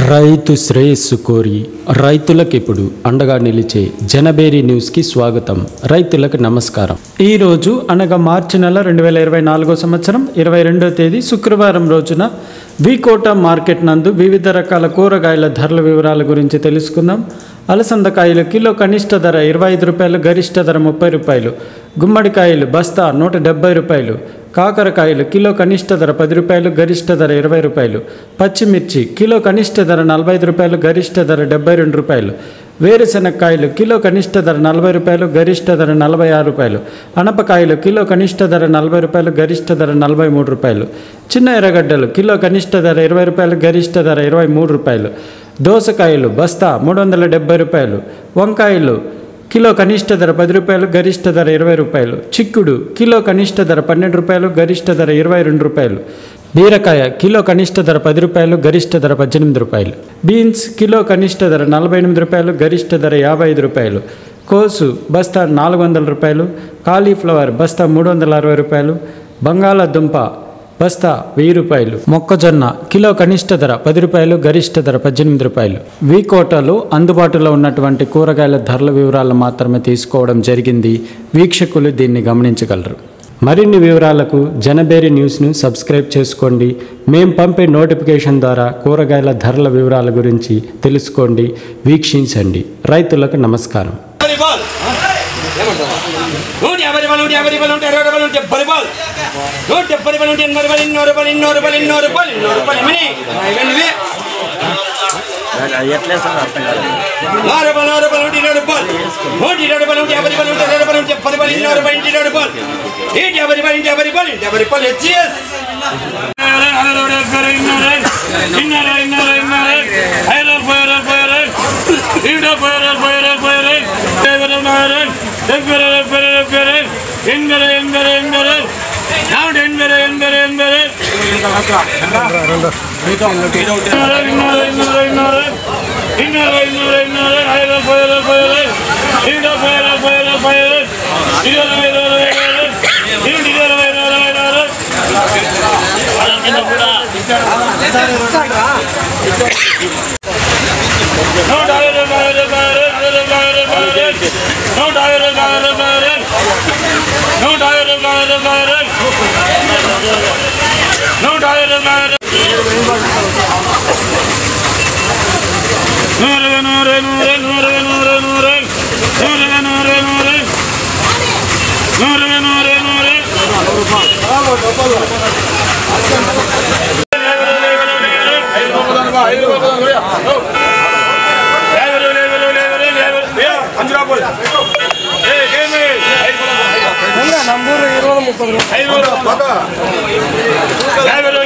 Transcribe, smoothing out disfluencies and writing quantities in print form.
రైతు శ్రేయస్సు కోరి రైతులకు ఇప్పుడు అండగా నిలిచే జనబేరి న్యూస్కి స్వాగతం. రైతులకు నమస్కారం. ఈరోజు అనగా మార్చి నెల 2024 సంవత్సరం 22వ తేదీ శుక్రవారం రోజున వికోట మార్కెట్ నందు వివిధ రకాల కూరగాయల ధరల వివరాల గురించి తెలుసుకుందాం. అలసందకాయలు కిలో కనిష్ట ధర 25 రూపాయలు, గరిష్ట ధర 30 రూపాయలు. గుమ్మడికాయలు బస్తా 170 రూపాయలు. కాకరకాయలు కిలో కనిష్ట ధర 10 రూపాయలు, గరిష్ట ధర 20 రూపాయలు. పచ్చిమిర్చి కిలో కనిష్ట ధర 45 రూపాయలు, గరిష్ట ధర 72 రూపాయలు. వేరుశెనక్కాయలు కిలో కనిష్ట ధర 40 రూపాయలు, గరిష్ట ధర 46 రూపాయలు. అనపకాయలు కిలో కనిష్ట ధర 40 రూపాయలు, గరిష్ట ధర 43 రూపాయలు. చిన్న ఎర్రగడ్డలు కిలో కనిష్ట ధర 20 రూపాయలు, గరిష్ట ధర 23 రూపాయలు. దోసకాయలు బస్తా 370 రూపాయలు. వంకాయలు కిలో కనిష్ట ధర 10 రూపాయలు, గరిష్ట ధర 20 రూపాయలు. చిక్కుడు కిలో కనిష్ట ధర 12 రూపాయలు, గరిష్ట ధర 22 రూపాయలు. బీరకాయ కిలో కనిష్ట ధర 10 రూపాయలు, గరిష్ట ధర 18 రూపాయలు. బీన్స్ కిలో కనిష్ట ధర 48 రూపాయలు, గరిష్ట ధర 55 రూపాయలు. కోసు బస్తా 400 రూపాయలు. కాలీఫ్లవర్ బస్తా 360 రూపాయలు. బంగాళాదుంప బస్తా 1000 రూపాయలు. మొక్కజొన్న కిలో కనిష్ట ధర 10 రూపాయలు, గరిష్ట ధర 18 రూపాయలు. వికోటలో అందుబాటులో ఉన్నటువంటి కూరగాయల ధరల వివరాలు మాత్రమే తీసుకోవడం జరిగింది. వీక్షకులు దీన్ని గమనించగలరు. మరిన్ని వివరాలకు జనబేరి న్యూస్ను సబ్స్క్రైబ్ చేసుకోండి. మేము పంపే నోటిఫికేషన్ ద్వారా కూరగాయల ధరల వివరాల గురించి తెలుసుకోండి, వీక్షించండి. రైతులకు నమస్కారం. ನಂಬೂರು 20 30